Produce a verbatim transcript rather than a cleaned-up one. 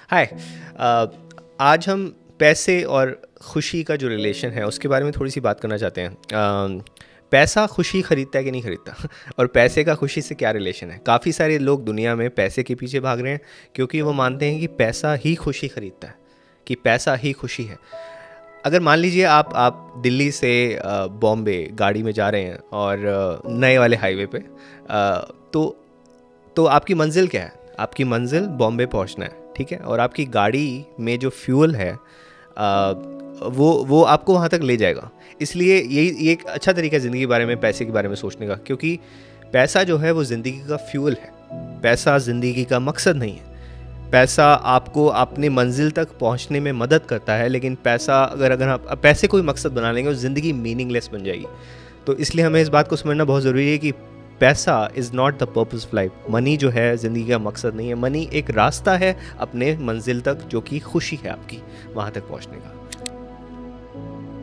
हाय। अ, आज हम पैसे और खुशी का जो रिलेशन है उसके बारे में थोड़ी सी बात करना चाहते हैं। अ, पैसा खुशी खरीदता है कि नहीं खरीदता और पैसे का खुशी से क्या रिलेशन है। काफ़ी सारे लोग दुनिया में पैसे के पीछे भाग रहे हैं क्योंकि वो मानते हैं कि पैसा ही खुशी खरीदता है, कि पैसा ही खुशी है। अगर मान लीजिए आप आप दिल्ली से अ, बॉम्बे गाड़ी में जा रहे हैं और अ, नए वाले हाईवे पे, अ, तो तो आपकी मंजिल क्या है? आपकी मंजिल बॉम्बे पहुंचना है, ठीक है? और आपकी गाड़ी में जो फ्यूल है, आ, वो वो आपको वहाँ तक ले जाएगा। इसलिए यही ये एक अच्छा तरीका है ज़िंदगी के बारे में, पैसे के बारे में सोचने का, क्योंकि पैसा जो है वो ज़िंदगी का फ्यूल है। पैसा ज़िंदगी का मकसद नहीं है। पैसा आपको अपनी मंजिल तक पहुंचने में मदद करता है, लेकिन पैसा अगर अगर आप पैसे कोई मकसद बना लेंगे तो ज़िंदगी मीनिंगलेस बन जाएगी। तो इसलिए हमें इस बात को समझना बहुत ज़रूरी है कि पैसा is not the purpose of life. Money जो है ज़िंदगी का मकसद नहीं है। मनी एक रास्ता है अपने मंजिल तक, जो कि खुशी है आपकी वहाँ तक पहुँचने का।